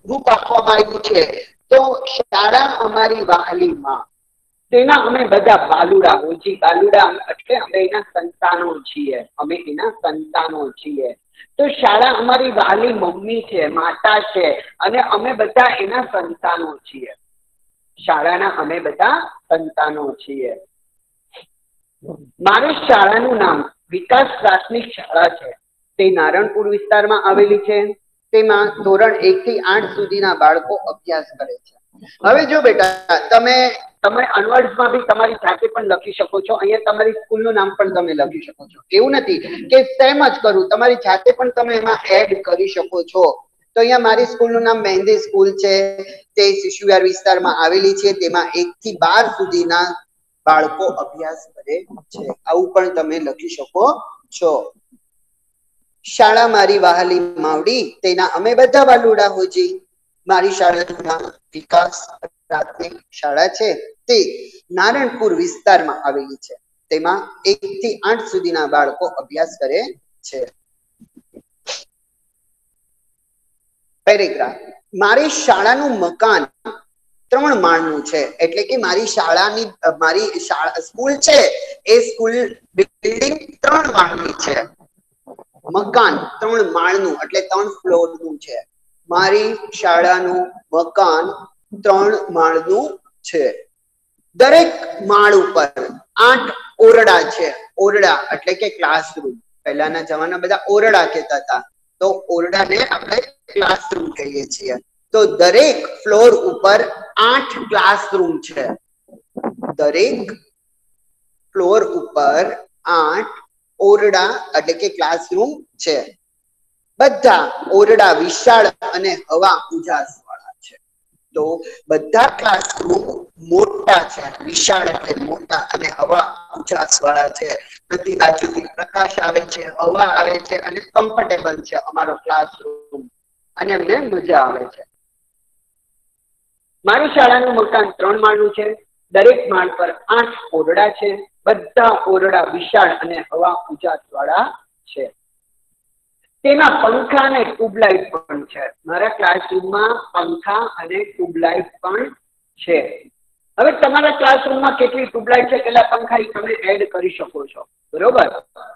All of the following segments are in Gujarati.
રૂપ આપવામાં આવ્યું છે તો શાળા અમારી વહાલી માં, તેના અમે બધા બાલુડા હોજી, બાલુડા એટલે અમે એના સંતાનો છીએ, અમે એના સંતાનો છીએ. તો શાળા અમારી વહાલી મમ્મી છે, માતા છે, અને અમે બધા એના સંતાનો છીએ. શાળાના અમે બધા સંતાનો છીએ. મારી શાળાનું નામ વિકાસ પ્રાથમિક શાળા છે. તે નારણપુર વિસ્તારમાં આવેલી છે. તેમાં ધોરણ 1 થી 8 સુધીના બાળકો અભ્યાસ કરે છે. હવે જો બેટા તમે અનવર્ડ્સમાં બી તમારી જાતે પણ લખી શકો છો. અહીંયા તમારી સ્કૂલનું નામ પણ તમે લખી શકો છો. એવું નથી કે સેમ જ કરું, તમારી જાતે પણ તમે એમાં એડ કરી શકો છો. તો અહીંયા મારી સ્કૂલનું નામ મહેંદી સ્કૂલ છે. તે શિશુવિહાર વિસ્તારમાં આવેલી છે. તેમાં 1 થી 12 સુધીના બાળકો અભ્યાસ કરે છે. આવું પણ તમે લખી શકો છો. શાળા મારી વહાલી માવડી, તેના અમે બધા બાલુડા હોજી. મારી શાળાનું નામ વિકાસ પ્રાથમિક શાળા છે. તે નારણપુર વિસ્તારમાં આવેલી છે. તેમાં 1 થી 8 સુધીના બાળકો અભ્યાસ કરે છે. પેરેગ્રાફ. મારી શાળાનું મકાન 3 માળનું છે. એટલે કે મારી સ્કૂલ છે એ સ્કૂલ બિલ્ડિંગ 3 માળની છે. મકાન 3 માળનું એટલે 3 ફ્લોરનું છે. મારી શાળાનું મકાન 3 માળનું છે. દરેક માળ ઉપર 8 ઓરડા છે. ઓરડા એટલે કે ક્લાસરૂમ. પહેલાના જમાના બધા ઓરડા કહેતા હતા, તો ઓરડાને આપણે ક્લાસરૂમ કહીએ છીએ. તો દરેક ફ્લોર ઉપર 8 ક્લાસરૂમ છે. દરેક ફ્લોર ઉપર 8 ઓરડા એટલે કે ક્લાસરૂમ છે. બધા ઓરડા વિશાળ અને હવા ઉજાસ વાળા છે. તો બધા ક્લાસરૂમ મોટા છે, વિશાળ એટલે મોટા, અને હવા ઉજાસ વાળા છે. બધી બાજુથી પ્રકાશ આવે છે, હવા આવે છે, અને કમ્ફર્ટેબલ છે અમારો ક્લાસરૂમ, અને અમને મજા આવે છે. મારી શાળાનું મકાન 3 માળનું છે. દરેક માળ પર 8 ઓરડા છે. બધા ઓરડા વિશાળ અને હવા ઉજાસ વાળા છે. તેમાં પંખા અને ટ્યુબલાઇટ પણ છે. મારા ક્લાસરૂમમાં પંખા અને ટ્યુબલાઇટ પણ છે. હવે તમારા ક્લાસરૂમમાં કેટલી ટ્યુબલાઇટ છે, કેટલા પંખા એ તમે એડ કરી શકો છો. બરોબર.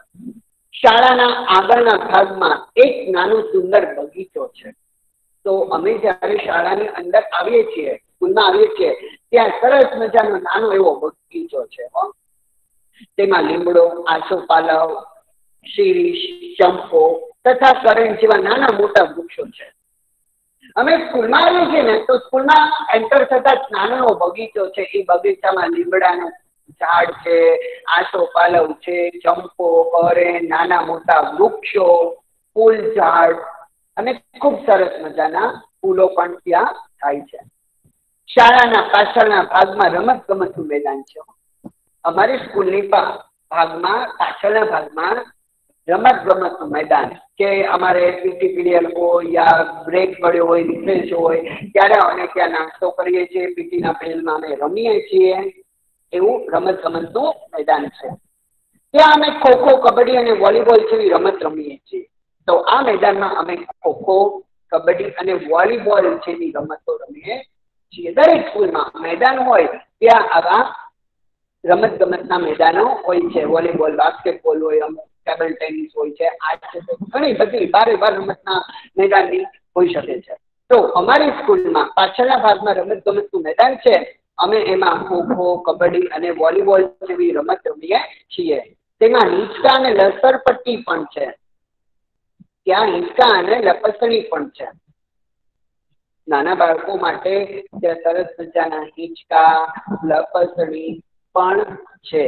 શાળાના આગળના ભાગમાં એક નાનો સુંદર બગીચો છે. તો અમે જ્યારે શાળાની અંદર આવીએ છીએ, સ્કૂલમાં આવીએ છીએ, ત્યાં સરસ મજાનો નાનો એવો બગીચો છે. તેમાં લીમડો, આસોપાલવ, શીરીષ, ચંપો તથા કરેણ જેવા નાના મોટા વૃક્ષો છે. અમે સ્કૂલમાં આવીએ છીએ ને, તો સ્કૂલમાં એન્ટર થતા જ નાનો એવો બગીચો છે. એ બગીચામાં લીમડાનું ઝાડ છે, આસોપાલવ છે, ચંપો, કરેણ, નાના મોટા વૃક્ષો, ફૂલ ઝાડ, અને ખૂબ સરસ મજાના ફૂલો પણ ત્યાં થાય છે. શાળાના પાછળના ભાગમાં રમત ગમતનું મેદાન છે. અમારી સ્કૂલની ભાગમાં પાછળના ભાગમાં રમત ગમતનું મેદાન, કે અમારે પીટી પીરિયડ હોય યા બ્રેક પડ્યો હોય, રિસેસ હોય, ત્યારે અમે ત્યાં નાસ્તો કરીએ છીએ. પીટીના પીરિયડમાં અમે રમીએ છીએ. એવું રમત ગમતનું મેદાન છે. ત્યાં અમે ખોખો, કબડ્ડી અને વોલીબોલ જેવી રમત રમીએ છીએ. તો આ મેદાનમાં અમે ખોખો, કબડ્ડી અને વોલીબોલ જેવી રમતો રમીએ છીએ. દરેક સ્કૂલમાં મેદાન હોય ત્યાં આવા રમત ગમતના મેદાનો હોય છે. વોલીબોલ, બાસ્કેટબોલ હોય, અમુક ટેબલ ટેનિસ હોય છે. આ છે ઘણી બધી બારે બાર રમતના મેદાનની હોઈ શકે છે. તો અમારી સ્કૂલમાં પાછળના ભાગમાં રમત ગમતનું મેદાન છે. અમે એમાં ખોખો, કબડ્ડી અને વોલીબોલ જેવી રમત રમીએ છીએ. તેમાં હિંચકા અને લસરપટ્ટી પણ છે. ત્યાં હિંચકા અને લપસણી પણ છે. નાના બાળકો માટે ત્યાં સરસ મજાના હિંચકા, લપસણી પણ છે.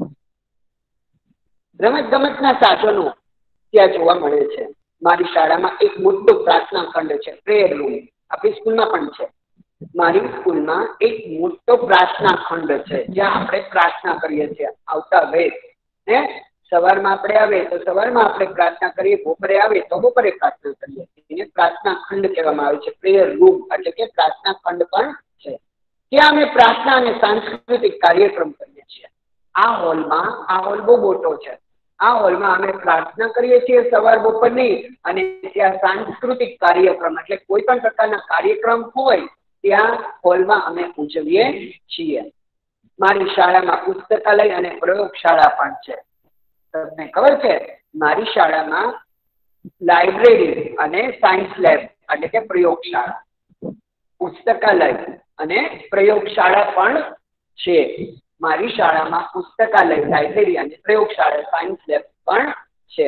રમત ગમતના સાધનો ત્યાં જોવા મળે છે. મારી શાળામાં એક મોટો પ્રાર્થના ખંડ છે, પ્રેયર રૂમ. આપણી સ્કૂલમાં પણ છે. મારી સ્કૂલમાં એક મોટો પ્રાર્થના ખંડ છે, જ્યાં આપણે પ્રાર્થના કરીએ છીએ. આવતા વેદ ને સવારમાં આપણે આવે તો સવારમાં આપણે પ્રાર્થના કરીએ, બપોરે આવે તો બપોરે પ્રાર્થના કરીએ. એને પ્રાર્થના ખંડ કહેવામાં આવે છે. પ્રેયર રૂમ એટલે કે પ્રાર્થના ખંડ પણ છે. ત્યાં અમે પ્રાર્થના અને સાંસ્કૃતિક કાર્યક્રમ કરીએ છીએ. આ હોલ બહુ મોટો છે. આ હોલમાં અમે પ્રાર્થના કરીએ છીએ સવાર બપોરની, અને ત્યાં સાંસ્કૃતિક કાર્યક્રમ એટલે કોઈ પણ પ્રકારના કાર્યક્રમ હોય ત્યાં હોલમાં અમે ઉજવીએ છીએ. મારી શાળામાં પુસ્તકાલય અને પ્રયોગશાળા પણ છે. તમને ખબર છે મારી શાળામાં લાઇબ્રેરી અને સાયન્સ લેબ એટલે કે પ્રયોગશાળા, પુસ્તકાલય અને પ્રયોગશાળા પણ છે. મારી શાળામાં પુસ્તકાલય, લાઇબ્રેરી અને પ્રયોગશાળા, સાયન્સ લેબ પણ છે.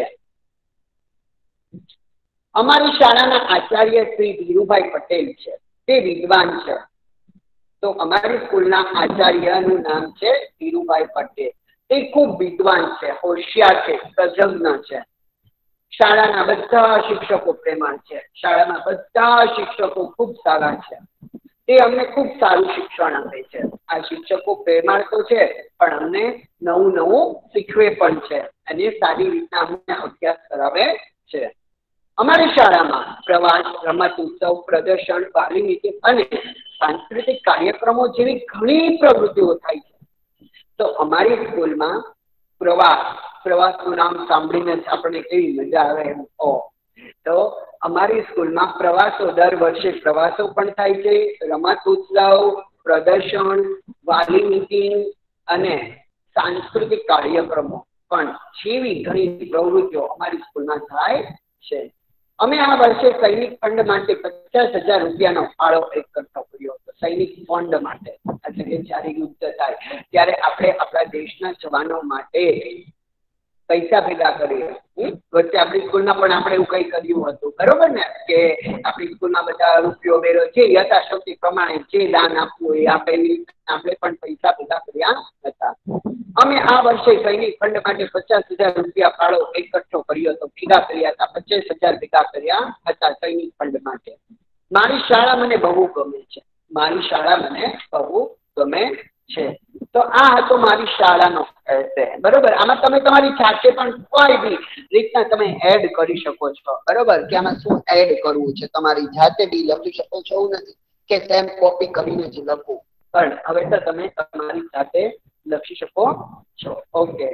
અમારી શાળાના આચાર્ય શ્રી ધીરુભાઈ પટેલ છે, તે વિદ્વાન છે. તો અમારી સ્કૂલના આચાર્યનું નામ છે ધીરુભાઈ પટેલ. તે ખૂબ વિદ્વાન છે, હોશિયાર છે, પ્રજ્ઞ છે. શાળાના બધા શિક્ષકો પ્રેમાળ છે. શાળામાં બધા શિક્ષકો ખૂબ સારા છે. તે અમને ખૂબ સારું શિક્ષણ આપે છે. આ શિક્ષકો પ્રેમાળ તો છે પણ અમને નવું નવું શીખવે પણ છે અને સારી રીતના અમને અભ્યાસ કરાવે છે. અમારી શાળામાં પ્રવાસ, રમત ઉત્સવ, પ્રદર્શન, બાલી નીતિ અને સાંસ્કૃતિક કાર્યક્રમો જેવી ઘણી પ્રવૃત્તિઓ થાય છે. તો અમારી સ્કૂલમાં પ્રવાસનું નામ સાંભળીને જ આપણને કેવી મજા આવે એમ. તો અમારી સ્કૂલમાં પ્રવાસો, દર વર્ષે પ્રવાસો પણ થાય છે. રમત ઉત્સવ, પ્રદર્શન, વાલી મીટિંગ અને સાંસ્કૃતિક કાર્યક્રમો પણ જેવી ઘણી પ્રવૃત્તિઓ અમારી સ્કૂલમાં થાય છે. અમે આ વર્ષે સૈનિક ફંડ માટે 50,000 રૂપિયાનો ફાળો એકઠો કર્યો હતો. સૈનિક ફંડ માટે એટલે કે જ્યારે યુદ્ધ થાય ત્યારે આપણે આપણા દેશના જવાનો માટે પૈસા ભેગા કરીએ. વચ્ચે આપણી સ્કૂલમાં પણ આપણે એવું કંઈ કર્યું હતું, બરોબર ને, કે આપણી સ્કૂલમાં બધા રૂપિયો બેરો જે યથાશક્તિ પ્રમાણે જે દાન આપવું એ આપેલી આપણે પણ પૈસા ભેગા કર્યા હતા. અમે આ વર્ષે સૈનિક ફંડ માટે 50,000 રૂપિયા ફાળો એકઠો કર્યો હતો, ભેગા કર્યા હતા. 25,000 ભેગા કર્યા હતા સૈનિક ફંડ માટે. મારી શાળા મને બહુ ગમે છે. મારી શાળા મને બહુ ગમે છે. તો આ હતો મારી શાળાનો બરોબર. આમાં તમે તમારી જાતે પણ કોઈ બી રીતના તમે એડ કરી શકો છો, બરોબર, કે આમાં શું એડ કરવું છે તમારી જાતે બી લખી શકો છો. એવું નથી કે સેમ કોપી કરીને જ લખવું, પણ હવે તો તમે તમારી જાતે લખી શકો છો. ઓકે,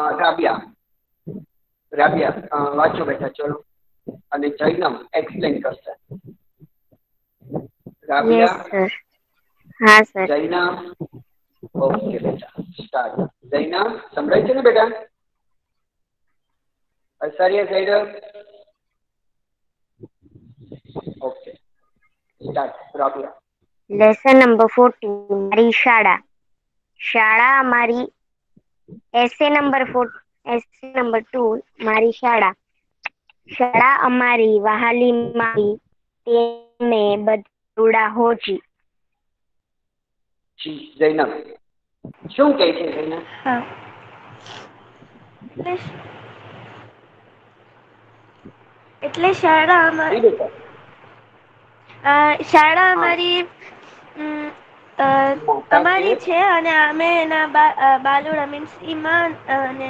રાબિયા વાંચો બેટા, ચલો. અને જૈનમ એક્સપ્લેન કરશે. રાબિયા, હા સર. જૈનમ, ઓકે બેટા, સ્ટાર્ટ. જૈનમ સંભળાય છે ને બેટા? આચાર્ય Jainam, okay start. Rabiya. Lesson number 40, મારી શાળા. શાળા અમારી. એસે નંબર 2, મારી શાળા. શાળા અમારી વહાલી મારી, તેને બધા હોજી. જૈનમ શું કહે છે? જૈનમ એટલે શાળા અમારી માતા છે. અમારી છે અને અમે એના બાલુડા મીન્સ ઈમાન અને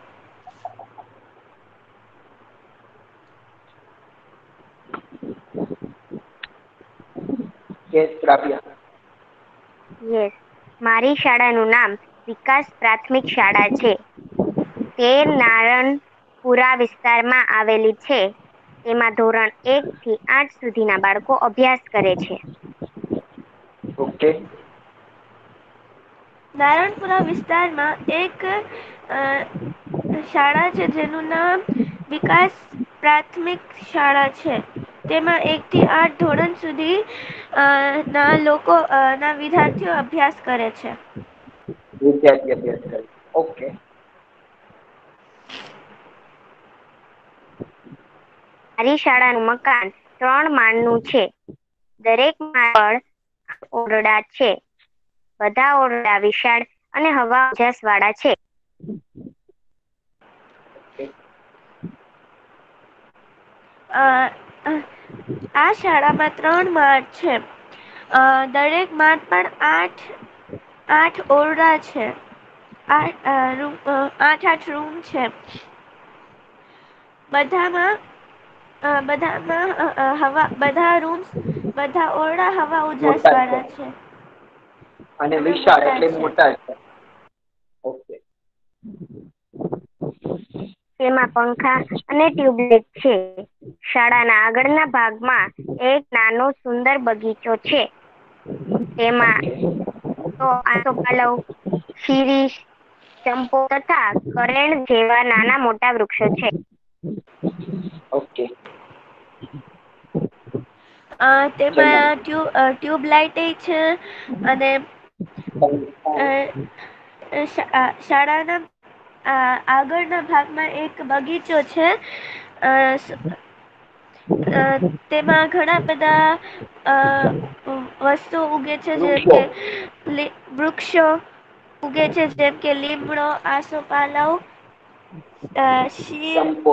યસ રાબિયા. યસ, મારી શાળાનું નામ વિકાસ પ્રાથમિક શાળા છે. તે નારણપુરા વિસ્તારમાં આવેલી છે. તેમાં ધોરણ 1 થી 8 સુધીના બાળકો અભ્યાસ કરે છે. ઓકે. નારણપુરા વિસ્તારમાં એક શાળા છે જેનું નામ વિકાસ પ્રાથમિક શાળા છે. તેમાં 1 થી 8 ધોરણ સુધી ના વિદ્યાર્થીઓ અભ્યાસ કરે છે. વિદ્યાર્થી અભ્યાસ કરે. ઓકે. મારી શાળાનું મકાન 3 માળનું છે. દરેક માળ પર ઓરડા છે. બધા ઓરડા વિશાળ અને હવા ઉજાસ વાળા છે. આ શાળામાં 3 માળ છે. દરેક માળ પર 8 ઓરડા છે. 8 રૂમ છે. બધા ઓરડા હવા ઉજાસ મોટા છે વાળા છે. અને વિશાળ એટલે મોટા છે. ઓકે. તેમાં પંખા અને ટ્યુબલાઇટ છે. શાળાના આગળના ભાગમાં એક નાનો સુંદર બગીચો છે. તેમાં તો આસોપાલવ, શીરીષ, ચંપો તથા કરેણ જેવા નાના મોટા વૃક્ષો છે. ઓકે. જયનમ. તેમાં ટ્યુબલાઇટ છે અને શાળાના આગળના ભાગમાં એક બગીચો છે. તેમાં ઘણા બધા વસ્તુ ઉગે છે, જેમ વૃક્ષો. કે વૃક્ષો ઉગે છે, જેમ કે લીમડો, આસોપાલવ, શીર, ચંપો,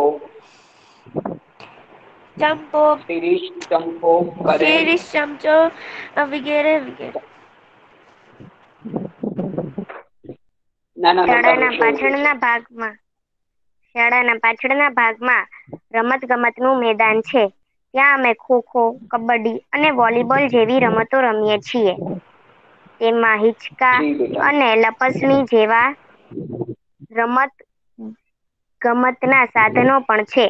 ચંપો, શિરીષ, ચંપો, કરેણ. શીરીષ, ચમચો વગેરે વગેરે. નાના મોટા શાળાના વૃક્ષો ઉગે છે. પાછળના ભાગમાં રમતગમતનું મેદાન છે. ત્યાં અમે ખો-ખો, કબડ્ડી અને વોલીબોલ જેવી રમતો રમીએ છીએ. તેમાં હિંચકા જી બેટા. અને લપસણી જેવા રમતગમતના સાધનો પણ છે.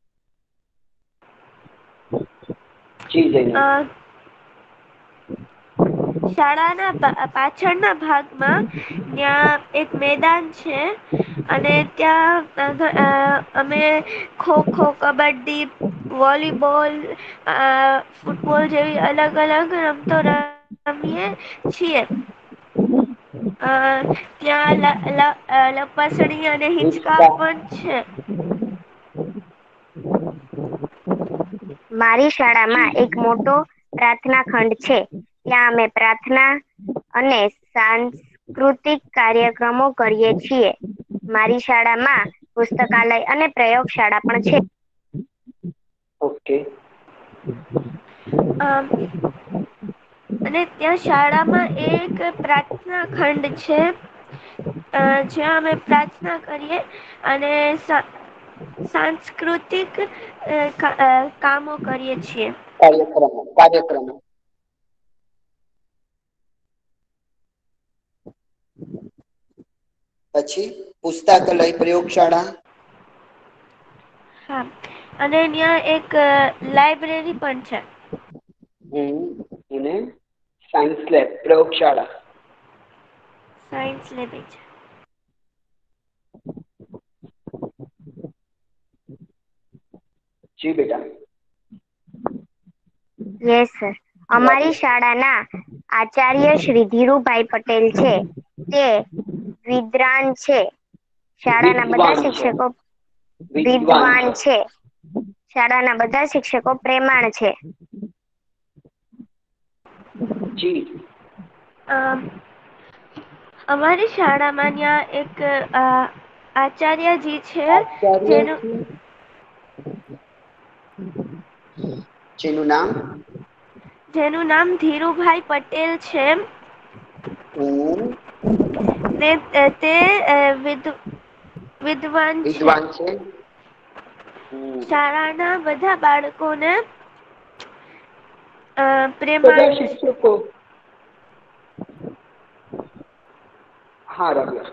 જી જયનમ. અ શાળાના પાછળના ભાગમાં ત્યાં એક મેદાન છે. અને ત્યાં અમે ખો-ખો, કબડ્ડી, વોલીબોલ, ફૂટબોલ જેવી અલગ અલગ રમતો રમીએ છીએ. ત્યાં લપસણી અને હિંચકા પણ છે. મારી જી શાળામાં એક મોટો પ્રાર્થના ખંડ છે. ત્યાં અમે પ્રાર્થના અને સાંસ્કૃતિક કાર્યક્રમો કરીએ છીએ. મારી શાળામાં પુસ્તકાલય અને પ્રયોગશાળા પણ છે. ઓકે. અને ત્યાં શાળામાં એક પ્રાર્થના ખંડ છે. જ્યાં અમે પ્રાર્થના કરીએ અને સાંસ્કૃતિક કામો કરીએ છીએ. કાર્યક્રમો. પછી પુસ્તકાલય, પ્રયોગશાળા. હા, અને ત્યાં એક લાઈબ્રેરી પણ છે. અને સાયન્સ લેબ, પ્રયોગશાળા. સાયન્સ લેબ છે. જી બેટા. Yes sir. અમારી શાળાના આચાર્ય શ્રી ધીરુભાઈ પટેલ છે. તે વિદ્વાન છે. શાળાના બધા વિદ્વાન છે. શિક્ષકો વિદ્વાન છે. શાળાના બધા શિક્ષકો પ્રેમાણ છે. જી. અમારી શાળામાં ત્યાં એક આચાર્યજી છે. આચાર્ય જેનું જેનું નામ નામ ધીરુભાઈ પટેલ છે. હમ, તે વિદ્વાન છે. હમ. શાળાના બધા બાળકોને બધા પ્રેમાણ છે. શિક્ષકો. હા રમ્યા.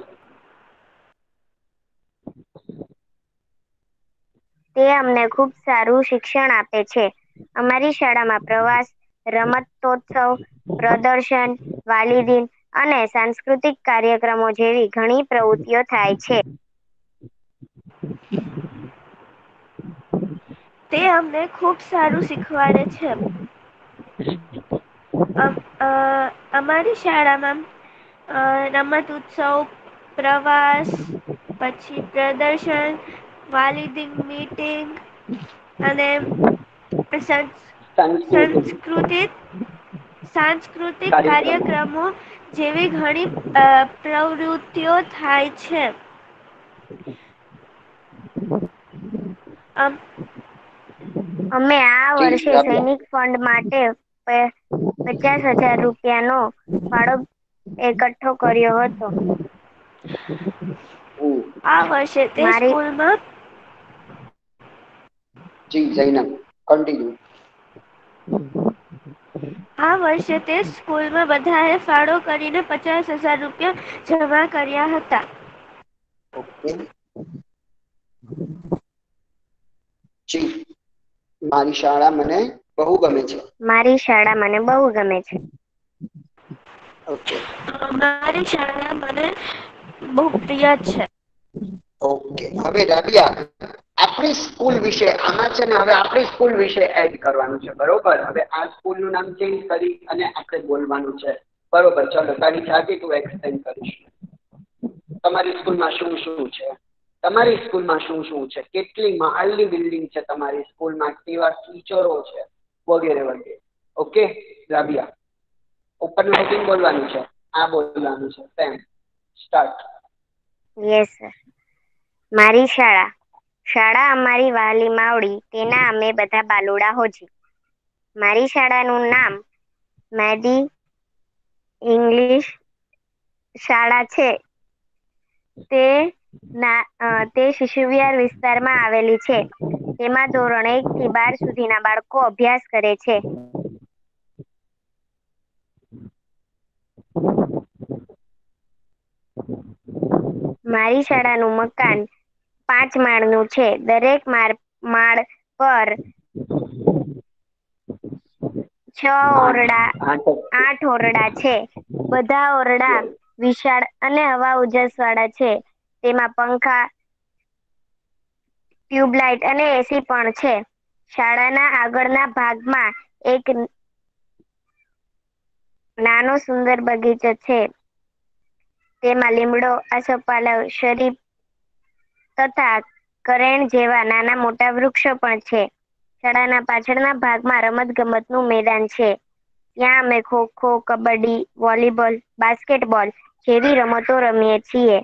તે અમને ખૂબ સારું શિક્ષણ આપે છે. અમારી શાળામાં પ્રવાસ, રમતોત્સવ, પ્રદર્શન, વાલીદિન અને સાંસ્કૃતિક કાર્યક્રમો જેવી ઘણી પ્રવૃત્તિઓ થાય છે. તે અમને ખુબ સારું શીખવાડે છે. અમારી શાળામાં રમત ઉત્સવ, પ્રવાસ, પછી પ્રદર્શન, વાલીદીન મીટિંગ અને સાંસ્કૃતિક કાર્યક્રમો જેવી ઘણી પ્રવૃત્તિઓ થાય છે. અમે આ જી વર્ષે રમ્યા. સૈનિક ફંડ માટે 50,000 રૂપિયાનો ફાળો એકઠો કર્યો હતો. હમ. આ વર્ષે તે મારી સ્કૂલમાં જી જૈનમ કન્ટિન્યુ. આ વર્ષે તે સ્કૂલમાં બધાએ ફાળો કરીને 50,000 રૂપિયા જમા કર્યા હતા. ઓકે. જી, મારી શાળા મને બહુ ગમે છે. મારી શાળા મને બહુ ગમે છે. ઓકે મારી શાળા મને બહુ પ્રિય છે. ઓકે, હવે રાબિયા, આપણી સ્કૂલ વિશે આમાં છે ને, હવે આપણી સ્કૂલ વિશે એડ કરવાનું છે. બરોબર, હવે આ સ્કૂલ નું નામ ચેન્જ કરી અને આપણે બોલવાનું છે. બરોબર, ચલો તારી જાતે તું એક્સપ્લેન કરીશ. તમારી સ્કૂલમાં શું શું છે, તમારી સ્કૂલમાં શું શું છે, કેટલી મહાલની બિલ્ડિંગ છે તમારી સ્કૂલમાં, કેવા ટીચરો છે, વગેરે વગેરે. ઓકે રાબિયા, ઉપરનું હેડિંગ બોલવાનું છે, આ બોલવાનું છે. સેમ સ્ટાર્ટ. Yes sir. મારી શાળા. શાળા અમારી વહાલી માવડી, તેના અમે બધા બાલુડા હોજી. મારી શાળાનું નામ મેડી ઇંગ્લિશ શાળા છે. તે શિશુવિહાર વિસ્તારમાં આવેલી છે. તેમાં ધોરણ 1 થી 12 સુધીના બાળકો અભ્યાસ કરે છે. મારી શાળાનું મકાન 5 માળનું છે. દરેક માળ પર 8 ઓરડા છે. બધા ઓરડા વિશાળ અને હવા ઉજાસવાળા છે. તેમાં પંખા, ટ્યુબલાઇટ અને એસી પણ છે. શાળાના આગળના ભાગમાં એક નાનો સુંદર બગીચો છે. તેમાં લીમડો, આસોપાલવ, શરીફ તથા કરેણ જેવા નાના મોટા વૃક્ષો પણ છે. શાળાના પાછળના ભાગમાં રમત-ગમતનું મેદાન છે. ત્યાં અમે ખો-ખો, કબડ્ડી, વોલીબોલ, બાસ્કેટબોલ જેવી રમતો રમીએ છીએ.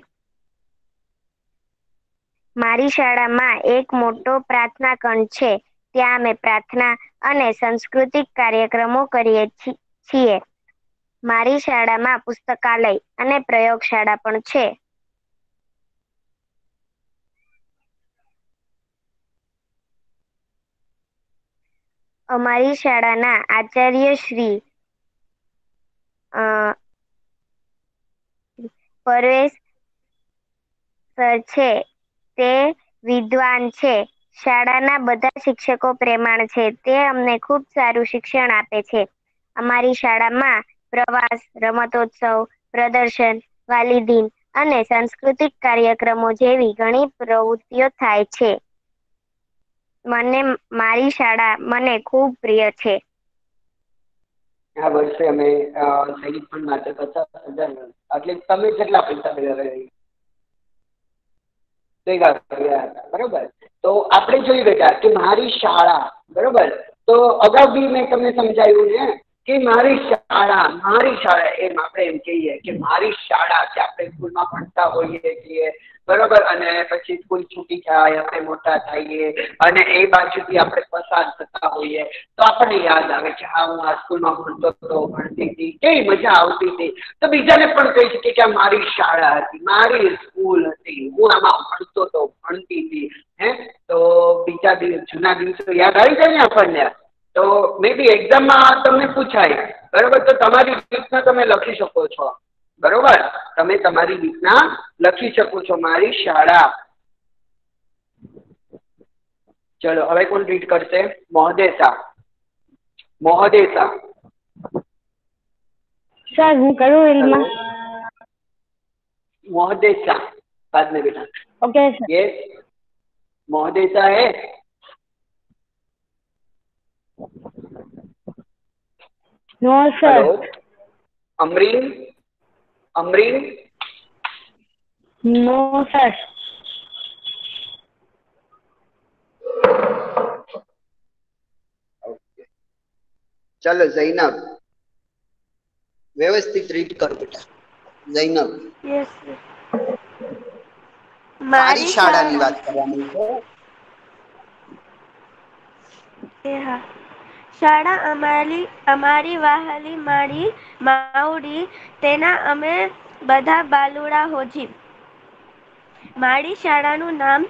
મારી શાળામાં એક મોટો પ્રાર્થના ખંડ છે. ત્યાં અમે પ્રાર્થના અને સાંસ્કૃતિક કાર્યક્રમો કરીએ છીએ. મારી શાળામાં પુસ્તકાલય અને પ્રયોગશાળા પણ છે. અમારી શાળાના આચાર્ય શ્રી પરેશ સર છે. તે વિદ્વાન છે. શાળાના બધા શિક્ષકો પ્રેમાળ છે. તે અમને ખૂબ સારું શિક્ષણ આપે છે. અમારી શાળામાં પ્રવાસ, રમતોત્સવ, પ્રદર્શન, વાલીદિન અને સાંસ્કૃતિક કાર્યક્રમો જેવી ઘણી પ્રવૃત્તિઓ થાય છે. મારી શાળા મને ખૂબ પ્રિય છે. આ વર્ષે અમે સૈનિક ફંડ માટે 50,000, એટલે તમે કેટલા પૈસા ભેગા કર્યા હતા? બરોબર, તો આપણે જોઈ બેટા કે મારી શાળા, બરોબર, તો અગાઉ બી મેં તમને સમજાવ્યું ને કે મારી શાળા એમ આપણે એમ કહીએ કે મારી શાળા, કે આપણે સ્કૂલમાં ભણતા હોઈએ છીએ, બરોબર, અને પછી સ્કૂલ છૂટી જાય, આપણે મોટા થઈએ અને એ બાજુથી આપણે પસાર થતા હોઈએ તો આપણને યાદ આવે કે હા, હું આ સ્કૂલમાં ભણતો હતો, ભણતી હતી, કેવી મજા આવતી હતી. તો બીજાને પણ કહી શકીએ કે આ મારી શાળા હતી, મારી સ્કૂલ હતી, હું આમાં ભણતો હતો, ભણતી હતી. તો બીજા જૂના દિવસો યાદ આવી જાય ને આપણને. તો મે બી એક્ઝામમાં તમને પૂછાય, બરોબર, તો તમારી રીતના તમે લખી શકો છો. બરોબર, તમે તમારી રીતના લખી શકો છો, મારી શાળા. ચલો હવે કોણ રીડ કરશે? મોહદેસા. सर હું કરું રીલમાં? मोहदेसा बाद में बेटा. Okay sir. ये मोहदेसा है. No sir. Hello. Amreen. No sir. Okay, चलो जैनब, व्यवस्थित रीड करो बेटा. जैनब. યસ. મારી શાળાની વાત કરવાની છે. હા. શાળા અમારી વહાલી માવડી, તેના અમે બધા બાલુડા હોજી. મારી શાળાનું નામ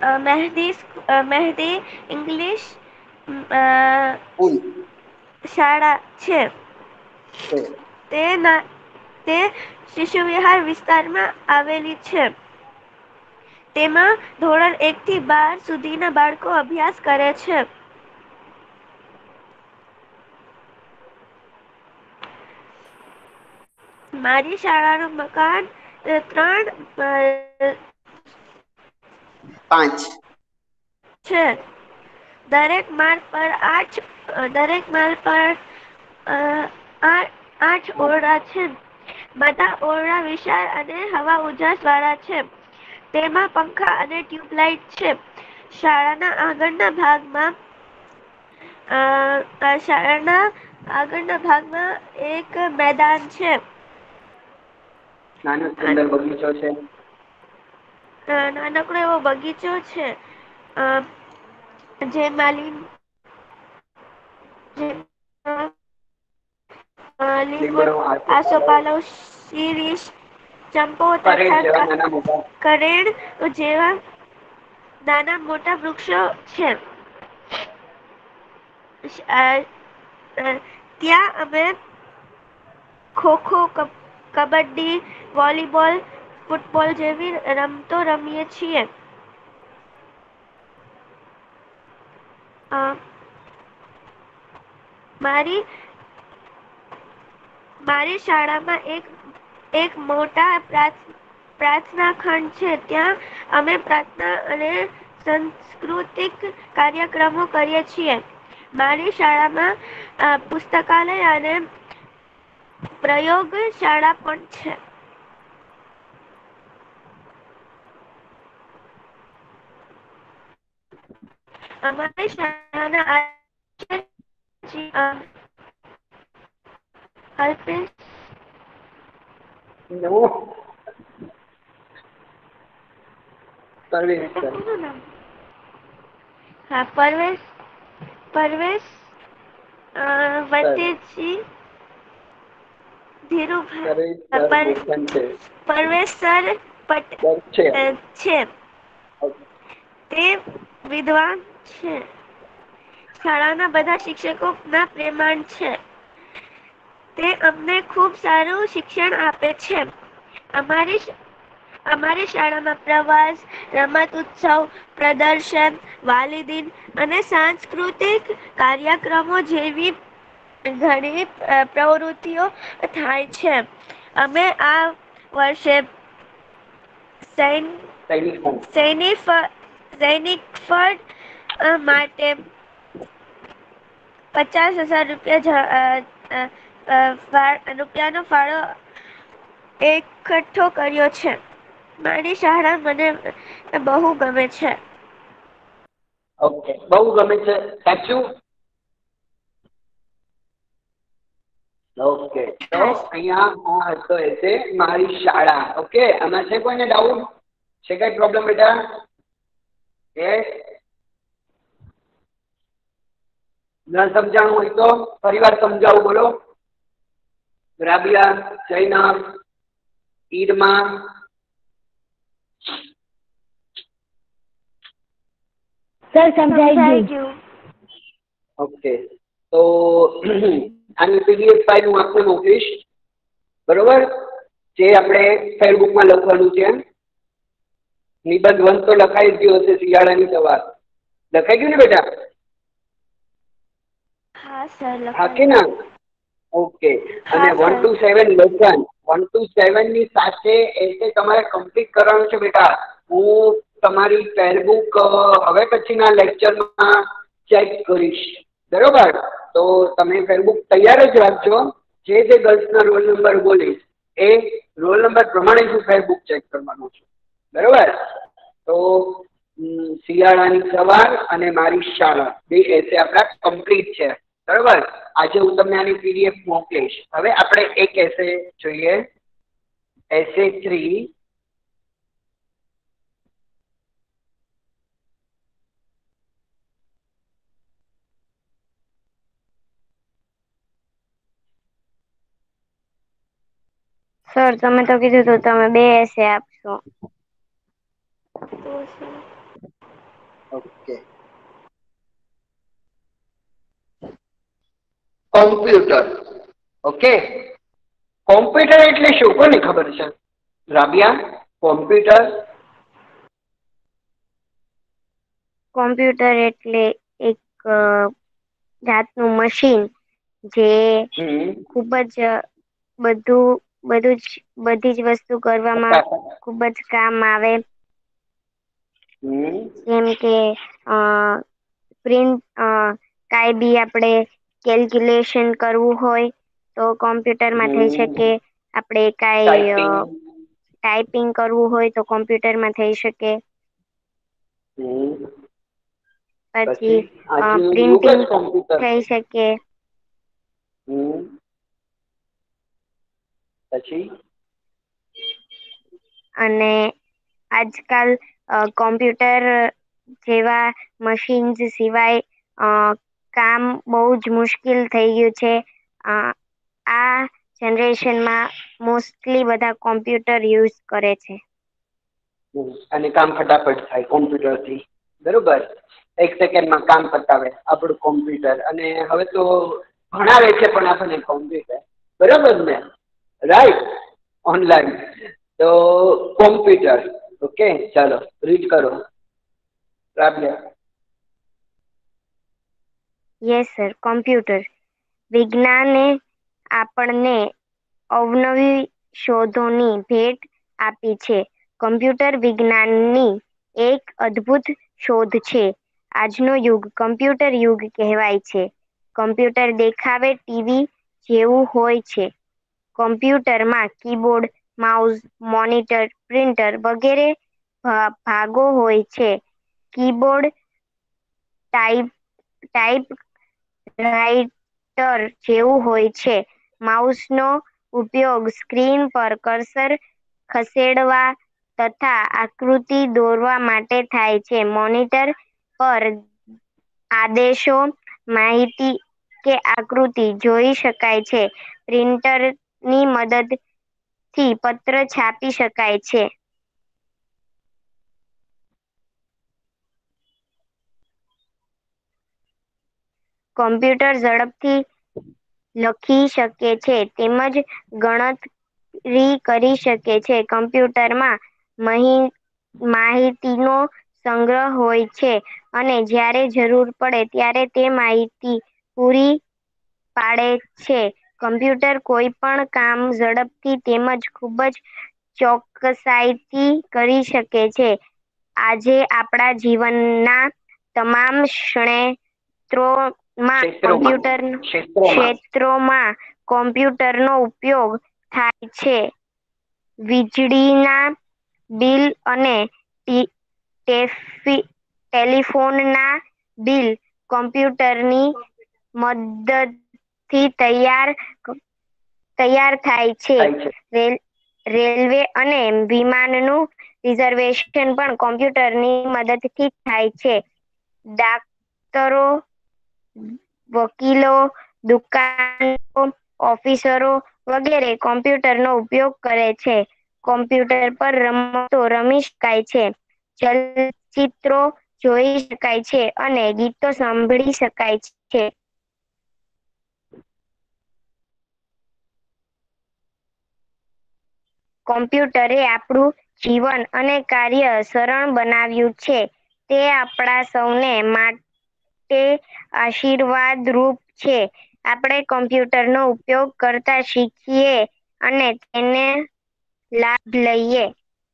મહેદી ઇંગ્લિશ સ્કૂલ શાળા છે. છે. તે શિશુવિહાર વિસ્તારમાં આવેલી છે. તેમાં ધોરણ 1 થી 12 સુધીના બાળકો અભ્યાસ કરે છે. મારી શાળાનું મકાન 3 5 છે. દરેક માળ પર 8 ઓરડા છે. બધા ઓરડા વિશાળ અને હવા ઉજાસ વાળા છે. તેમાં પંખા અને ટ્યુબલાઇટ છે. શાળાના આગળના ભાગમાં એક મેદાન છે. નાનો સુંદર બગીચો છે. નાનકડો એવો બગીચો છે. જેમાં લીંબુ, લીમડો આસોપાલવ, શીરીષ, ચંપો પરેડ તથા જેવા નાના મોટા કરેણ જેવા નાના મોટા વૃક્ષો છે. ત્યાં અમે ખોખો, કબડ્ડી, વોલીબોલ, ફૂટબોલ જેવી રમતો રમીએ છીએ. મારી શાળામાં એક મોટા પ્રાર્થના ખંડ છે. ત્યાં અમે પ્રાર્થના અને સાંસ્કૃતિક કાર્યક્રમો કરીએ છીએ. મારી શાળામાં પુસ્તકાલય અને પ્રયોગશાળા પણ છે. અમારી શાળાના અલ્પેશ પરવેશ વચ્ચેજી પરવેશ સર છે. તે વિદ્વાન છે. શાળાના બધા શિક્ષકો ના પ્રેમાળ છે. તે અમને ખૂબ સારું શિક્ષણ આપે છે. અમારી શાળામાં પ્રવાસ, રમત ઉત્સવ, પ્રદર્શન, વાલીદીન અને સાંસ્કૃતિક કાર્યક્રમો જેવી ઘણી પ્રવૃત્તિઓ થાય છે. અમે આ વર્ષે સૈનિક ફળ માટે 50,000 રૂપિયાનો ફાળો એકઠો કર્યો છે. મારી શાળા મને બહુ ગમે છે. ઓકે, બહુ ગમે છે. સાચું? ઓકે, તો અહીંયા આ હતો એ છે મારી શાળા. ઓકે, આમાં છે કોઈને ડાઉટ? છે કઈ પ્રોબ્લેમ બેટા? ન સમજાણું હોય તો ફરીવાર સમજાવું. બોલો. રાબિયા, જૈનબ, ઈરમા, સર સમજાઈ ગયું. ઓકે, તો આની પીડીએફ ફાઇલ હું આપને મોકલીશ. બરોબર? જે આપણે ફેસબુકમાં લખવાનું છે. નિબંધ 1 તો લખાઈ જ ગયો હશે. શિયાળાની સવાર લખાઈ ગયું ને બેટા? હા સર. હા કે ના? ઓકે. અને 1 to 7 લેસન 1 to 7 ની સાથે એ તમારે કમ્પ્લીટ કરવાનું છે બેટા. હું તમારી ફેસબુક હવે પછીના લેક્ચરમાં ચેક કરીશ. બરોબર? તો તમે ફેસબુક તૈયાર જ રાખજો. જે ગર્લ્સના રોલ નંબર બોલીશ એ રોલ નંબર પ્રમાણે હું ફેસબુક ચેક કરવાનું છું. બરોબર? તો શિયાળાની સવાર અને મારી શાળા બે એસે આપણા કમ્પ્લીટ છે. બરોબર? આજે હું તમને આની પીડીએફ મોકલીશ. હવે આપણે એક એસે જોઈએ. એસે 3. સર તમે તો કીધું તો તમે 2 એસે આપશો. ઓકે. કોમ્પ્યુટર. ઓકે, કોમ્પ્યુટર એટલે શું? કોને ખબર છે? રાબિયા, કોમ્પ્યુટર કોમ્પ્યુટર એટલે એક જાતનું મશીન જે ખૂબ જ બધી જ વસ્તુ કરવામાં ખૂબ જ કામ આવે. જેમ કે પ્રિન્ટ કાંઈ બી આપણે કેલ્ક્યુલેશન કરવું હોય તો કોમ્પ્યુટરમાં થઈ શકે. આપણે કાંઈ ટાઈપિંગ કરવું હોય તો કોમ્પ્યુટરમાં થઈ શકે. પછી પ્રિન્ટિંગ થઈ શકે. પછી અને આજકાલ કોમ્પ્યુટર જેવા મશીન્સ સિવાય કામ બહુ જ મુશ્કેલ થઈ ગયું છે. આ જનરેશનમાં મોસ્ટલી બધા કોમ્પ્યુટર યુઝ કરે છે. અને કામ ફટાફટ થાય કોમ્પ્યુટરથી, બરોબર. 1 સેકન્ડમાં કામ પતાવે આપણું કોમ્પ્યુટર. અને હવે તો ભણાવે છે પણ આપણને કોમ્પ્યુટર, બરોબર ને? Right, online. તો કોમ્પ્યુટર, ઓકે. ચાલો રીડ કરો રાબિયા. Yes sir. કોમ્પ્યુટર વિજ્ઞાને આપણને અવનવી શોધોની ભેટ આપી છે. કમ્પ્યુટર વિજ્ઞાનની એક અદ્ભુત શોધ છે. આજનો યુગ કમ્પ્યુટર યુગ કહેવાય છે. કમ્પ્યુટર દેખાવે ટીવી જેવું હોય છે. કમ્પ્યુટરમાં કીબોર્ડ, માઉસ, મોનિટર, પ્રિન્ટર વગેરે ભાગો હોય છે. કીબોર્ડ ટાઈપરાઈટર જેવું હોય છે. માઉસનો ઉપયોગ સ્ક્રીન પર કર્સર ખસેડવા તથા આકૃતિ દોરવા માટે થાય છે. મોનિટર પર આદેશો, માહિતી કે આકૃતિ જોઈ શકાય છે. પ્રિન્ટરની મદદથી પત્ર છાપી શકાય છે. કોમ્પ્યુટર ઝડપથી લખી શકે છે તેમજ ગણતરી કરી શકે છે. કમ્પ્યુટરમાં માહિતીનો સંગ્રહ હોય છે અને જ્યારે જરૂર પડે ત્યારે તે માહિતી પૂરી પાડે છે. કમ્પ્યુટર કોઈ પણ કામ ઝડપથી તેમજ ખૂબ જ ચોકસાઈથી કરી શકે છે. આજે આપણા જીવનના તમામ ક્ષેત્રોમાં કોમ્પ્યુટરનો ઉપયોગ થાય છે. વીજળીના બિલ અને ટેલિફોનના બિલ કોમ્પ્યુટરની મદદથી તૈયાર થાય છે. રેલવે અને વિમાનનું રિઝર્વેશન પણ કોમ્પ્યુટરની મદદથી થાય છે. ડાક્ટરો, વકીલો, દુકાનો, ઓફિસરો વગેરે કોમ્પ્યુટરનો ઉપયોગ કરે છે. કોમ્પ્યુટર પર રમતો રમી શકાય છે. ચલચિત્રો જોઈ શકાય છે અને ગીતો સાંભળી શકાય છે. કોમ્પ્યુટરે આપણું જીવન અને કાર્ય સરળ બનાવ્યું છે. તે આપણા સૌને માટે આશીર્વાદરૂપ છે. આપણે કોમ્પ્યુટરનો ઉપયોગ કરતા શીખીએ અને તેને લાભ લઈએ.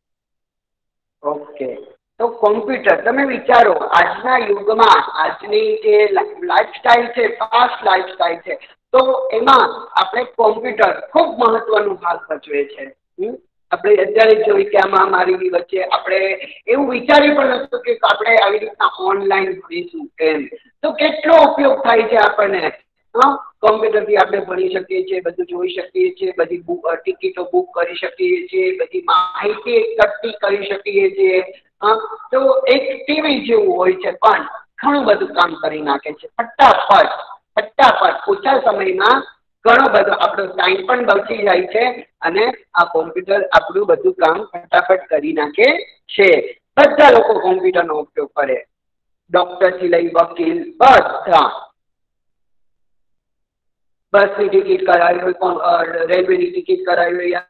ઓકે. તો કોમ્પ્યુટર, તમે વિચારો આજના યુગમાં આજની જે લાઈફસ્ટાઈલ છે, ફાસ્ટ લાઈફસ્ટાઈલ છે, તો એમાં આપણે કોમ્પ્યુટર ખૂબ મહત્વનો ભાગ ભજવે છે. આપણે અત્યારે જોઈ કે આ મહામારીની વચ્ચે આપણે એવું વિચાર્યું પણ નતું કે આપણે આવી રીતના ઓનલાઈન ભણીશું એમ. તો કેટલો ઉપયોગ થાય છે આપણને. કોમ્પ્યુટરથી આપણે ભણી શકીએ છીએ, બધું જોઈ શકીએ છીએ, બધી ટિકિટો બુક કરી શકીએ છીએ, બધી માહિતી એકઠી કરી શકીએ છીએ. તો એક ટીવી જેવું હોય છે પણ ઘણું બધું કામ કરી નાખે છે. ફટાફટ ઓછા સમયમાં ઘણો બધો આપણો ટાઈમ પણ બચી જાય છે અને આ કોમ્પ્યુટર આપણું બધું કામ ફટાફટ કરી નાખે છે. બધા લોકો કોમ્પ્યુટરનો ઉપયોગ કરે. ડોક્ટરથી લઈ વકીલ બધા. બસની ટિકિટ કરાવી હોય, રેલવેની ટિકિટ કરાવી હોય,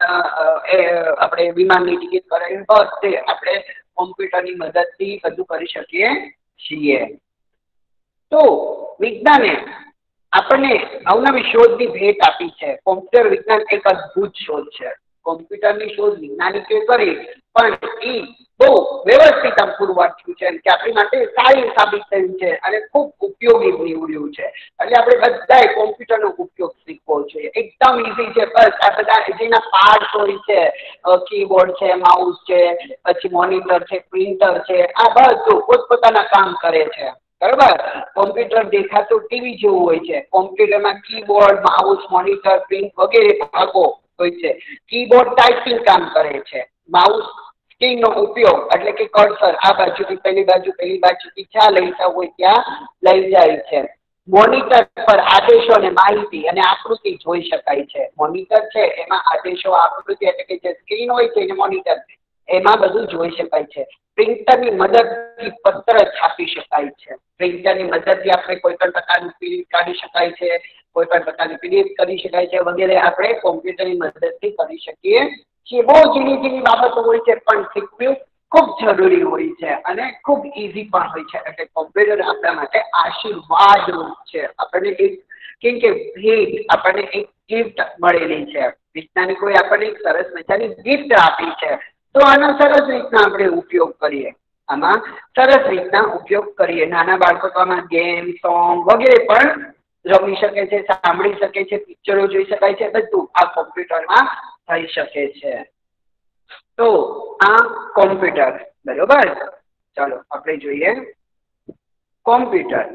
આપણે વિમાનની ટિકિટ કરાવી હોય, બધે આપણે કોમ્પ્યુટરની મદદથી બધું કરી શકીએ છીએ. તો વિજ્ઞાને આપણને અવનવી શોધની ભેટ આપી છે. કોમ્પ્યુટર વિજ્ઞાન એક અદ્ભુત શોધ છે. કોમ્પ્યુટરની શોધ વૈજ્ઞાનિકોએ કરી પણ એ બહુ વ્યવસ્થિત પુરવાર થયું છે કે આપણી માટે સારી સાબિત થયું છે અને ખૂબ ઉપયોગી નીવડ્યું છે. એટલે આપણે બધાએ કોમ્પ્યુટરનો ઉપયોગ શીખવો જોઈએ. એકદમ ઈઝી છે. બસ આ બધા જેના પાર્ટ હોય છે, કીબોર્ડ છે, માઉસ છે, પછી મોનિટર છે, પ્રિન્ટર છે, આ બધું પોતપોતાના કામ કરે છે. બરાબર. કોમ્પ્યુટર દેખાતું ટીવી જેવું હોય છે. કોમ્પ્યુટરમાં કીબોર્ડ, માઉસ, મોનિટર, પ્રિન્ટ વગેરે ભાગો હોય છે. કીબોર્ડ ટાઈપિંગ કામ કરે છે. માઉસ સ્ક્રીનનો ઉપયોગ એટલે કે કર્સર આ બાજુથી પેલી બાજુથી જ્યાં લઈ જવું હોય ત્યાં લઈ જાય છે. મોનિટર પર આદેશો અને માહિતી અને આકૃતિ જોઈ શકાય છે. મોનિટર છે એમાં આદેશો, આકૃતિ એટલે કે જે સ્ક્રીન હોય છે એને મોનિટર એમાં બધું જોઈ શકાય છે. પ્રિન્ટરની મદદથી પત્ર છાપી શકાય છે. પ્રિન્ટરની મદદથી આપણે કોઈ પણ પ્રકારનું પ્રિન્ટ કાઢી શકાય છે, કોઈ પણ પ્રકારની પીડીએફ કરી શકાય છે વગેરે આપણે કોમ્પ્યુટરની મદદથી કરી શકીએ છીએ. બહુ ઝીણી બાબતો હોય છે પણ શીખવું ખૂબ જરૂરી હોય છે અને ખૂબ ઈઝી પણ હોય છે. એટલે કોમ્પ્યુટર આપણા માટે આશીર્વાદ રૂપ છે. આપણને એક કેમ કે ભેટ, આપણને એક ગિફ્ટ મળેલી છે. વૈજ્ઞાનિકોએ આપણને એક સરસ મજાની ગિફ્ટ આપી છે. તો આનો સરસ રીતના આપણે ઉપયોગ કરીએ. આમાં સરસ રીતના ઉપયોગ કરીએ. નાના બાળકો તો આમાં ગેમ, સોંગ વગેરે પણ રમી શકે છે, સાંભળી શકે છે, પિક્ચરો જોઈ શકાય છે. બધું આ કોમ્પ્યુટરમાં થઈ શકે છે. તો આ કોમ્પ્યુટર બરોબર. ચાલો આપણે જોઈએ કોમ્પ્યુટર.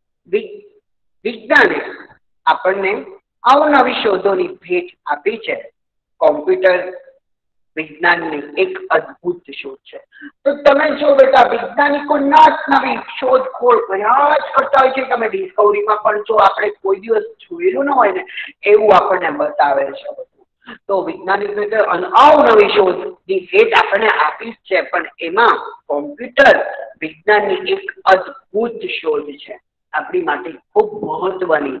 વિજ્ઞાને આપણને અવનવી શોધોની ભેટ આપી છે. કોમ્પ્યુટર વિજ્ઞાનની એક અદ્ભુત શોધ છે. તો તમે જો બેટા વૈજ્ઞાનિકો નવી શોધખોળ કર્યા જ કરતા હોય છે. તમે ડિસ્કવરીમાં પણ જો આપણે કોઈ દિવસ જોયેલું ન હોય ને એવું આપણને બતાવે છે. તો વૈજ્ઞાનિક અવનવી શોધની ભેટ આપણને આપી છે પણ એમાં કોમ્પ્યુટર વિજ્ઞાનની એક અદ્ભુત શોધ છે. આપણી માટે ખૂબ મહત્વની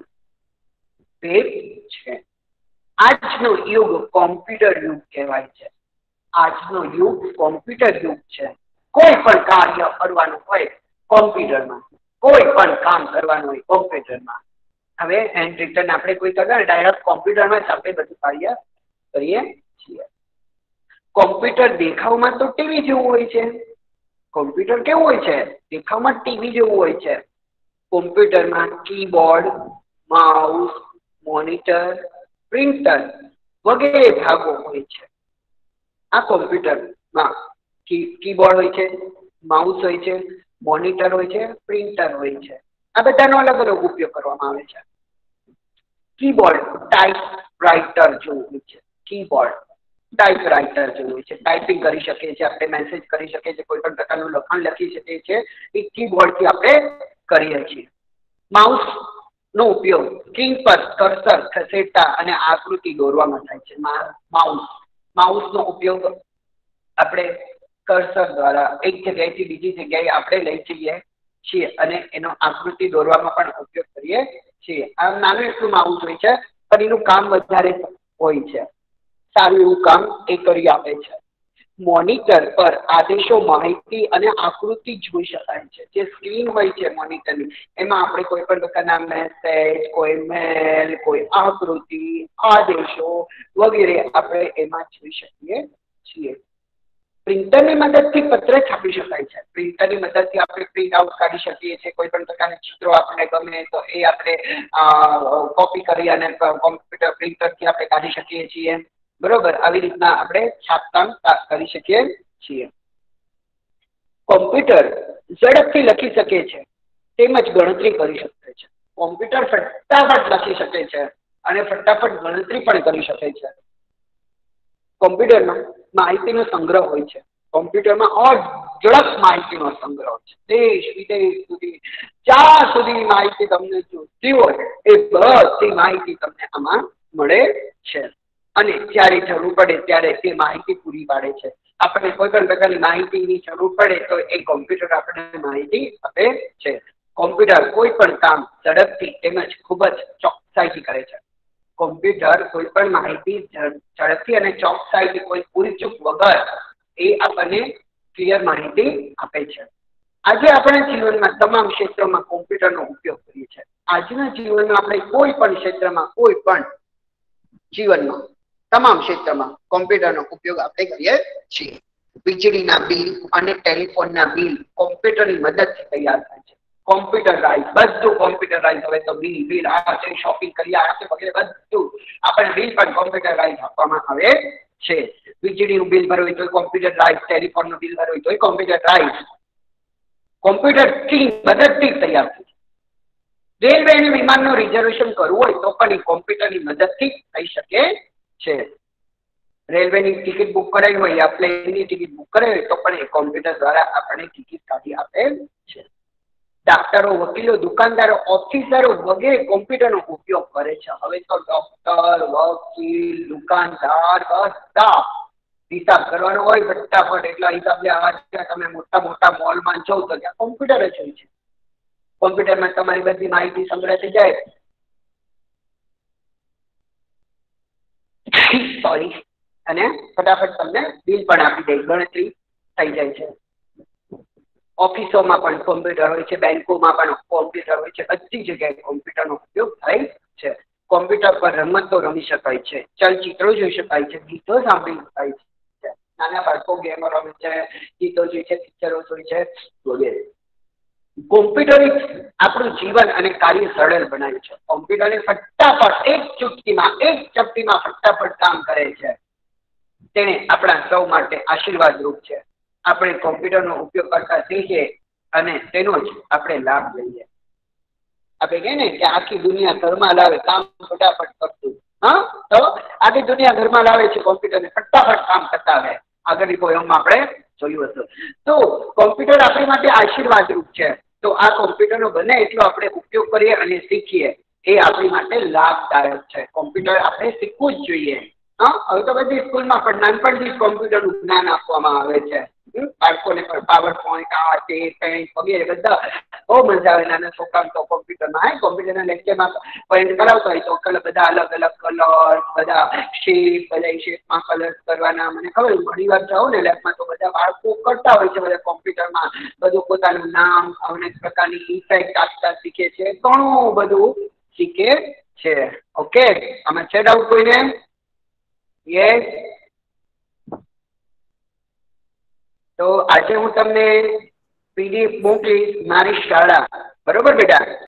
ભેટ છે. આજનો યુગ કોમ્પ્યુટર યુગ કહેવાય છે. આજનો યુગ કોમ્પ્યુટર યુગ છે. કોઈ પણ કાર્ય કરવાનું હોય કોમ્પ્યુટરમાં, કોઈ પણ કામ કરવાનું હોય કોમ્પ્યુટરમાં. હવે હેન્ડ રિટન આપણે કોઈ કરતા ડાયરેક્ટ કોમ્પ્યુટરમાં જ આપણે બધું કાર્ય કરીએ છીએ. કોમ્પ્યુટર દેખાવમાં તો ટીવી જેવું હોય છે. કોમ્પ્યુટર કેવું હોય છે? દેખાવમાં ટીવી જેવું હોય છે. કોમ્પ્યુટરમાં કીબોર્ડ, માઉસ, મોનિટર, પ્રિન્ટર વગેરે ભાગો હોય છે. આ કોમ્પ્યુટરમાં કીબોર્ડ હોય છે, માઉસ હોય છે, મોનિટર હોય છે, પ્રિન્ટર હોય છે. આ બધાનો અલગ અલગ ઉપયોગ કરવામાં આવે છે. કીબોર્ડ ટાઈપરાઇટર જેવું હોય છે. કીબોર્ડ ટાઈપરાઇટર જેવું હોય છે. ટાઈપિંગ કરી શકીએ છીએ, આપણે મેસેજ કરી શકીએ છીએ, કોઈ પણ પ્રકારનું લખાણ લખી શકીએ છીએ. એ કીબોર્ડથી આપણે કરીએ છીએ. માઉસ નો ઉપયોગ સ્ક્રીન પર કર્સર ખસેડતા અને આકૃતિ દોરવામાં થાય છે. માઉસનો ઉપયોગ આપણે કર્સર દ્વારા એક જગ્યાએથી બીજી જગ્યાએ આપણે લઈ જઈએ છીએ અને એનો આકૃતિ દોરવામાં પણ ઉપયોગ કરીએ છીએ. આમ નાનું એટલું માઉસ હોય છે પણ એનું કામ વધારે હોય છે. સારું એવું કામ એ કરી આપે છે. મોનિટર પર આદેશો, માહિતી અને આકૃતિ જોઈ શકાય છે. જે સ્ક્રીન હોય છે મોનિટરની એમાં આપણે કોઈ પણ પ્રકારના મેસેજ, કોઈ મેલ, કોઈ આકૃતિ, આદેશો વગેરે આપણે એમાં જોઈ શકીએ છીએ. પ્રિન્ટરની મદદથી પત્ર છાપી શકાય છે. પ્રિન્ટરની મદદથી આપણે પ્રિન્ટ આઉટ કાઢી શકીએ છીએ. કોઈ પણ પ્રકારના ચિત્રો આપણને ગમે તો એ આપણે કોપી કરી અને કોમ્પ્યુટર પ્રિન્ટરથી આપણે કાઢી શકીએ છીએ. બરોબર. આવી રીતના આપણે છાપકામ કરી શકીએ છીએ. કોમ્પ્યુટર ઝડપથી લખી શકે છે તેમજ ગણતરી કરી શકે છે. કોમ્પ્યુટર ફટાફટ લખી શકે છે અને ફટાફટ ગણતરી પણ કરી શકે છે. કોમ્પ્યુટરમાં માહિતીનો સંગ્રહ હોય છે. કોમ્પ્યુટરમાં અઢળક માહિતીનો સંગ્રહ છે. દેશ વિદેશ સુધી જ્યાં સુધી માહિતી તમને જોઈતી હોય એ બધી માહિતી તમને આમાં મળે છે અને જ્યારે જરૂર પડે ત્યારે તે માહિતી પૂરી પાડે છે. આપણને કોઈ પણ પ્રકારની માહિતીની જરૂર પડે તો એ કોમ્પ્યુટર આપણને માહિતી આપે છે. કોમ્પ્યુટર કોઈ પણ કામ ઝડપથી તેમજ ખૂબ જ ચોકસાઈથી કરે છે. કોમ્પ્યુટર કોઈ પણ માહિતી ઝડપથી અને ચોકસાઈથી કોઈ ભૂલચૂક વગર એ આપણને ક્લિયર માહિતી આપે છે. આજે આપણા જીવનમાં તમામ ક્ષેત્રોમાં કોમ્પ્યુટરનો ઉપયોગ કરીએ છીએ. આજના જીવનમાં આપણે કોઈ પણ ક્ષેત્રમાં, કોઈ પણ જીવનમાં તમામ ક્ષેત્રમાં કોમ્પ્યુટરનો ઉપયોગ આપણે કરીએ છીએ. વીજળીના બિલ અને ટેલિફોનના બિલ કોમ્પ્યુટરની મદદથી તૈયાર થાય છે. કોમ્પ્યુટરાઇઝ, બધું કોમ્પ્યુટરાઇઝ. હવે તો બિલ આ છે, શોપિંગ કરી આ છે વગેરે બધું આપણે બિલ પણ કોમ્પ્યુટરાઇઝ આપવામાં આવે છે. વીજળીનું બિલ ભરવું હોય તો કોમ્પ્યુટરાઇઝ, ટેલિફોનનું બિલ ભરવું હોય તો કોમ્પ્યુટરાઇઝ, કોમ્પ્યુટરથી મદદથી તૈયાર થાય છે. રેલવે અને વિમાનનું રિઝર્વેશન કરવું હોય તો પણ એ કોમ્પ્યુટરની મદદથી થઈ શકે છે. રેલવેની ટિકિટ બુક કરાવી હોય યા પ્લેનની ટિકિટ બુક કરાવી હોય તો પણ એ કોમ્પ્યુટર દ્વારા આપણને ટિકિટ કાઢી આપે છે. ડોક્ટરો, વકીલો, દુકાનદારો, ઓફિસરો વગેરે કોમ્પ્યુટરનો ઉપયોગ કરે છે. હવે તો ડોક્ટર, વકીલ, દુકાનદાર બધા હિસાબ કરવાનો હોય ફટાફટ એટલા હિસાબ લે. તમે મોટા મોટા મોલમાં જાઓ તો ત્યાં કોમ્પ્યુટર જ હોય છે. કોમ્પ્યુટરમાં તમારી બધી માહિતી સંગ્રહ થઈ જાય. સોરી. અને ફટાફટ તમને બિલ પણ આપી દે, ગણતરી થઈ જાય છે. ઓફિસોમાં પણ કોમ્પ્યુટર હોય છે, બેંકોમાં પણ કોમ્પ્યુટર હોય છે. બધી જગ્યાએ કોમ્પ્યુટરનો ઉપયોગ થાય છે. કોમ્પ્યુટર પર રમતો રમી શકાય છે, ચલચિત્રો જોઈ શકાય છે, ગીતો સાંભળી શકાય છે. નાના બાળકો ગેમો રમે છે, ગીતો જોઈ છે, પિક્ચરો જોઈ છે વગેરે. કોમ્પ્યુટરે આપણું જીવન અને કાર્ય સરળ બનાવ્યું છે. કોમ્પ્યુટરે ફટાફટ એક ચપટીમાં ફટાફટ કામ કરે છે. તેને આપણા સૌ માટે આશીર્વાદ રૂપ છે. આપણે કોમ્પ્યુટરનો ઉપયોગ કરતા શીખીએ અને તેનો જ આપણે લાભ લઈએ. આપણે કહીએ ને કે આખી દુનિયા ઘરમાં લાવે, કામ ફટાફટ કરતું. હા, તો આખી દુનિયા ઘરમાં લાવે છે કોમ્પ્યુટરને, ફટાફટ કામ કરતા આવે. આગળની પોયમમાં આપણે જોયું હતું. તો કોમ્પ્યુટર આપણી માટે આશીર્વાદ રૂપ છે. તો આ કોમ્પ્યુટરનો બને એટલો આપણે ઉપયોગ કરીએ અને શીખીએ એ આપણી માટે લાભદાયક છે. કોમ્પ્યુટર આપણે શીખવું જ જોઈએ. હા, હવે તો બધી સ્કૂલમાં પણ નાનપણથી કોમ્પ્યુટરનું જ્ઞાન આપવામાં આવે છે. બાળકોને પણ પાવર પોઈન્ટ, આ તે પેન્ટ વગેરે બધા બહુ મજા આવે. નાના છોકરાઓને તો કોમ્પ્યુટરમાં કોમ્પ્યુટરના લેક્ચરમાં પોઈન્ટ કરાવતા હોય તો બધા અલગ અલગ કલર, બધા શેપ, બધા શેપમાં કલર કરવાના. મને ખબર ઘણી વાર જાઓ ને લેબમાં તો બધા બાળકો કરતા હોય છે. બધા કોમ્પ્યુટરમાં બધું પોતાનું નામ, અનેક પ્રકારની ઇફેક્ટ આપતા શીખે છે. ઘણું બધું શીખે છે. ઓકે, આમાં છે ડાઉટ કોઈને? યસ. તો આજે હું તમને પીડીએફ મોકલીશ, મારી શાળા. બરોબર બેટા?